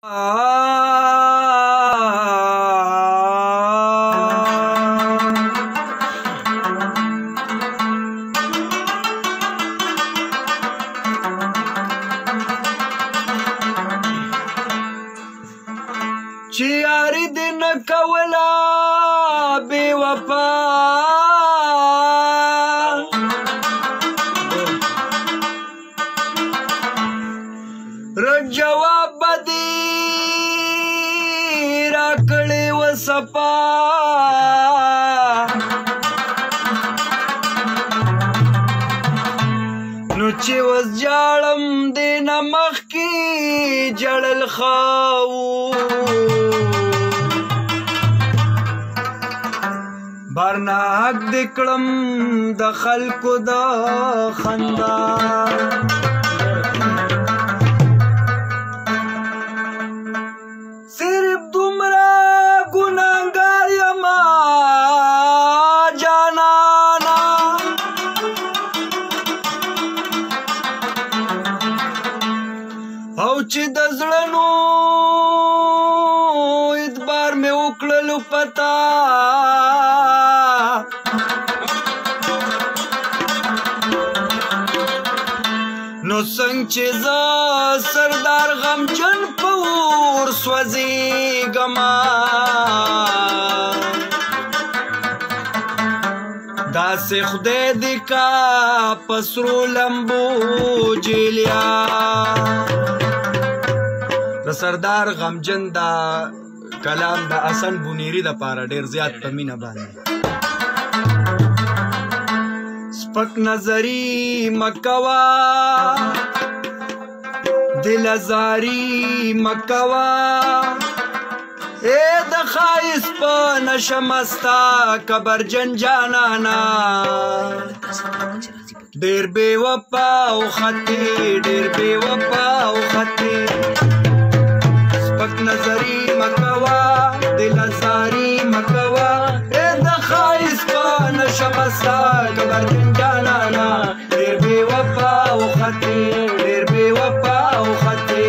چې یاري دې نه کوله بې وفا رد جواب به دې راکړې وه صفا نو چې وس جاړم دې نه مخکې جړل ښه بارنا حق دې کړم د خلکو د خندا صرف دومره ګناهګار یما جانانا او چې د زړونو اعتبار مې وکړلو پتا نو څنګه چې زه سردار غمجن په اور سوځېږمه داسې خدای دې کا په سرو لمبو جیلیا د سردار غمجن دا کلام د حسن بونیری دپاره ډېر زیات په مینه باندې سپک نظری مکوا دل ازاری مکوا اے د خایس په نشمستا کبرجن جانانا ډېر بې وفا او خطي ډېر بې وفا او خطي سپک نظری مکوا دل ازاری مکوا اے د خایس په نشمستا کبرجن جانانا ډېر بې وفا او خطي ډېر بې وفا او خطي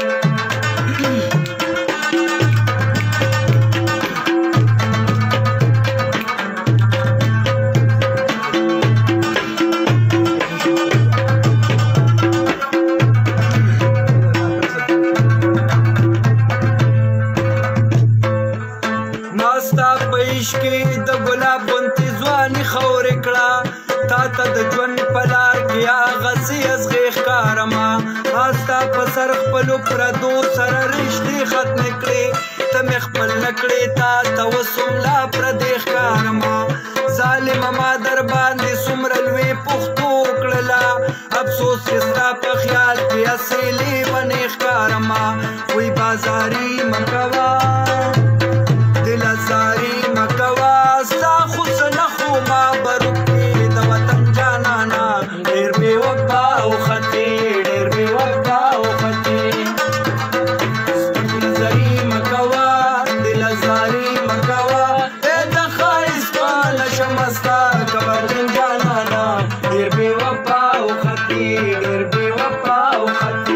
کې د ګلاب غوندې ځواني خورې کړه تا ته د ژوند په لار کې هغه څه ښکارمه ستا په سر خپلو پردو سره رشتې ختمې کړې ته مې خپل نه کړې تا ته اوس هم لا پردې ښکارمه ظالمه ما در باندې څومره لوی پښتو کړله افسوس چې ستا په خیال کې هسې لیونې ښکارمه وی بازاري مه کوه دل ازاری مکوا ستا خو څه نه خو ما بروک کې د وطن جانانا ډېر بې وفا او خطي ډېر بې وفا او خطي سپک نظري مکوا دل ازاری مکوا ای د ښایست په نشمه ستا کبرجن جانانا ډېر بې وفا او خطي ډېر بې وفا او خطي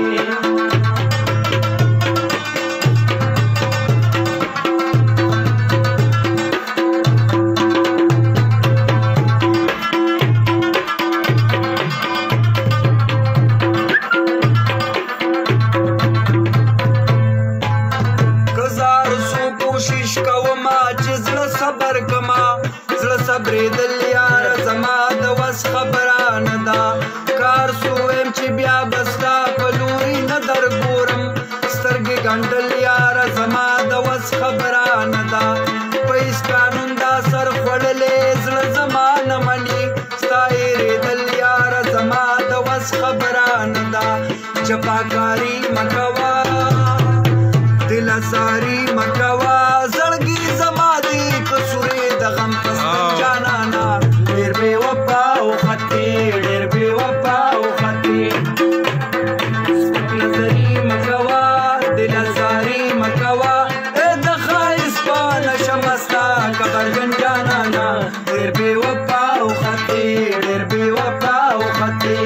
صبرېدل یاره زما د وس خبره نه ده کار سو ویم چې بیا به ستا په لوري نه درګورم سترګې ګنډل یاره زما د وس خبره نه ده په هېڅ قانون دا سر خوړلی زړه زما نه مني ستا هېرېدل یاره زما د وس خبره نه ده جفاکاري مه کوه دل ازاري مه کوه زړګي زما دې قصورې د غم پستن جانانا ډېر بې وفا او خطي ډېر بې وفا او خطي سپک نظري مه کوه دل ازاري مه کوه ای د ښایست په نشمه ستا کبرجن جانانا ډېر بې وفا او خطي ډېر بې وفا او خطي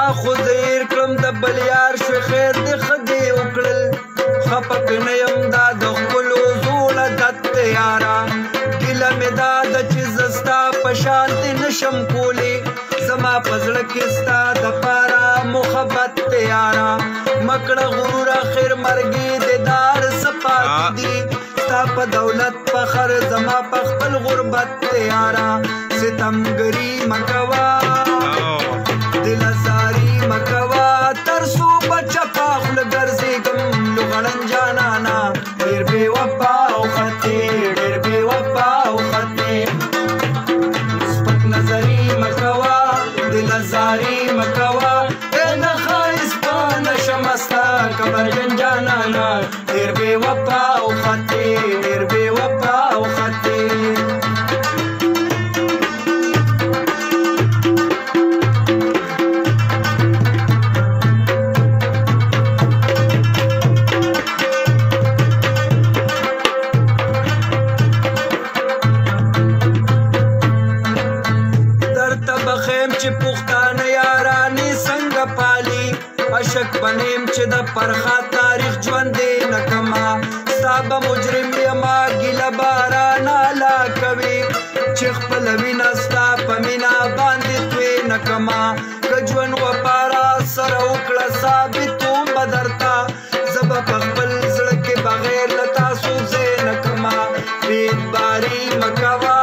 تا خو زیر کړم د بل یار شوې خیر دې ښه دې وکړل خفه پې نه یم دا د ښکلو زوړ عادت دی یاره ګیله مې دا ده چې زه ستا په شانتې نشم کولی زما په زړه کې ستا دپاره محبت دی یاره مه کړه غرور اخر مرګې د دار څه پاتې دي ستا په دولت فخر زما په خپل غربت دی یاره ستمګري مه کوه دلزاري مه کوه تر څو په چپه خوله ګرځېږم لغړن جانانا ډېر بې وفا او خطې ډېر بې وفا او خطې سپک نظري مه کوه دلزاري مه کوه ای نه ښایسته نشم ستا کبرجن جانانا ډېر بې وفا او خطې ډېر بې وفا او خطې چې پښتانه یارانې څنګه پالي عشق بنیم چې د پرخا تاریخ ژوندې نه کما ستا به مجرم یما ګیله بارانه لا کوي چې خپله وینه ستا په مینه باندې توی نه کما که ژوند وفا راسره وکړه ثابتوم به درته زه به په خپل زړه کې بغیر له تاسو ځای نه کما بېدباري مه کوه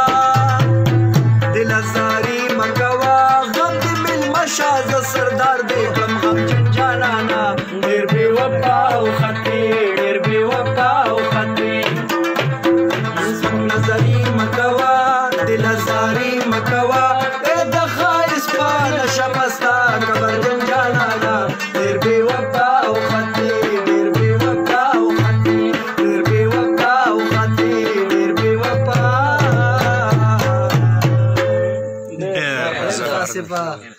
دلزاري مه کوه شازه سردار دې کړم غمجن جانانا ډېر بې وفا او خطې ډېر بې وفا او خطې سپک نظري مه کوه دلزاري مه کوه ای د ښایست په نشه مسته کبرجن جانانا ډېر بې وفا او خطې ډېر بې وفا او خطې ډېر بې وفا او خطې ډېر بې وفا